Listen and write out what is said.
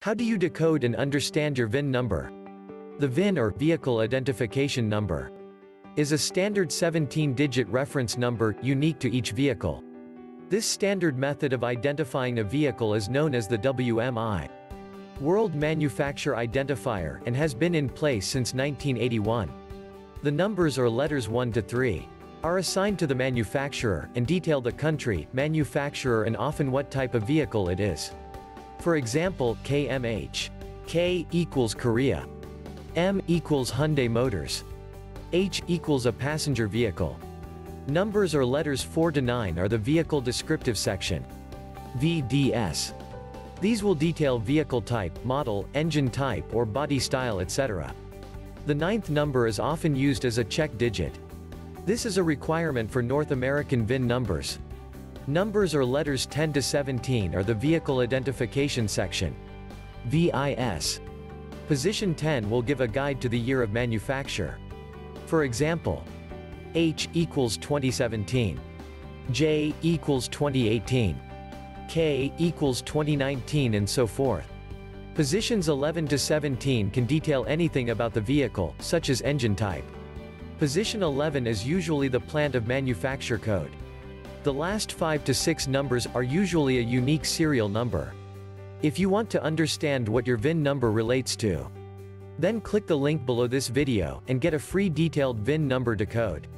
How do you decode and understand your VIN number? The VIN, or Vehicle Identification Number, is a standard 17-digit reference number, unique to each vehicle. This standard method of identifying a vehicle is known as the WMI, World Manufacturer Identifier, and has been in place since 1981. The numbers, or letters 1 to 3, are assigned to the manufacturer, and detail the country, manufacturer, and often what type of vehicle it is. For example, KMH. K equals Korea. M equals Hyundai Motors. H equals a passenger vehicle. Numbers, or letters 4 to 9, are the vehicle descriptive section. VDS. These will detail vehicle type, model, engine type, or body style, etc. The 9th number is often used as a check digit. This is a requirement for North American VIN numbers. Numbers, or letters 10 to 17, are the vehicle identification section. VIS. Position 10 will give a guide to the year of manufacture. For example, H equals 2017. J equals 2018. K equals 2019, and so forth. Positions 11 to 17 can detail anything about the vehicle, such as engine type. Position 11 is usually the plant of manufacture code. The last 5 to 6 numbers are usually a unique serial number. If you want to understand what your VIN number relates to, then click the link below this video, and get a free detailed VIN number decode.